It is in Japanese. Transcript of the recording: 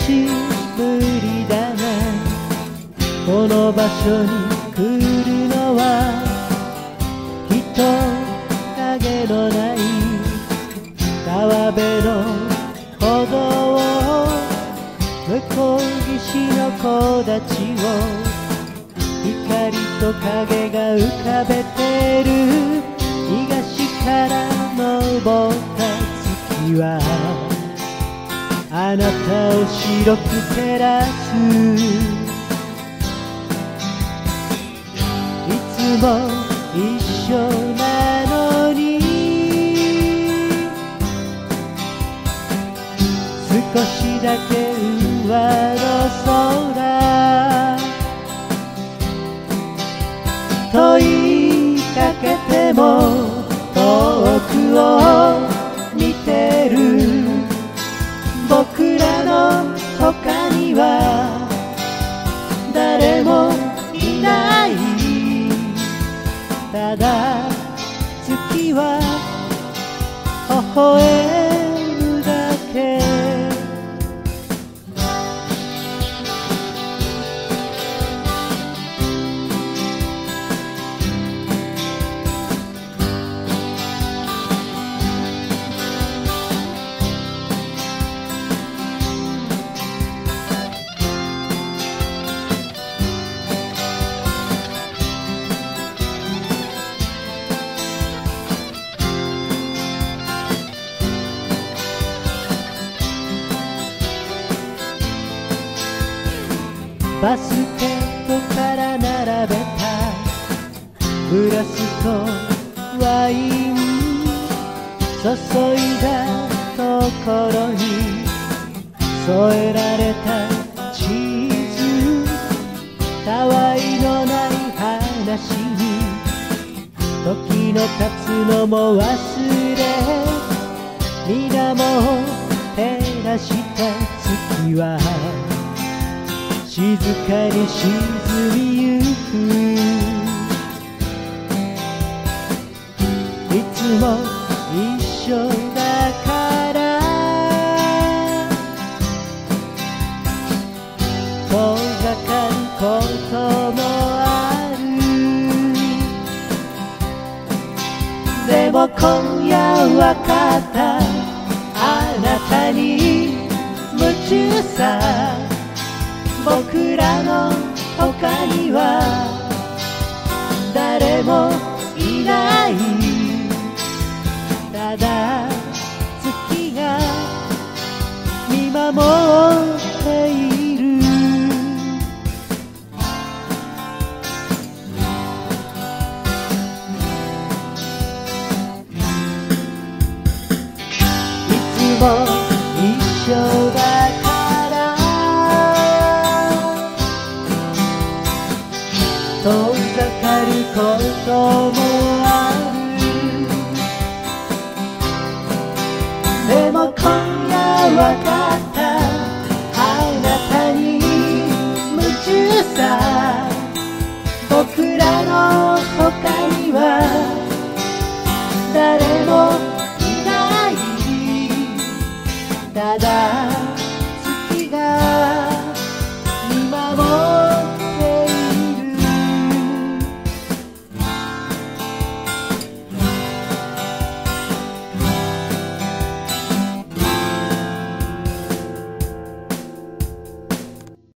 しぶりだな。この場所に来るのは人影のない川辺の歩道を、向こう岸の木立を光と影が浮かべてる。東から昇った月はあなたを白く照らす。いつも一緒なのに少しだけ上の空、問いかけても遠くを見てる。僕らの他には誰もいない。ただ月は微笑むだけ。バスケットから並べたグラスとワイン、注いだところに添えられたチーズ、たわいのない話に時の経つのも忘れ、水面を照らした月は静かに沈みゆく。いつも一緒だから遠ざかることもある。でも今夜わかった、あなたに夢中さ。僕らの他には誰もいない。ただ月が見守っている。いつも一緒だから遠ざかることもある。でも今夜わかった、あなたに夢中さ。僕らの他には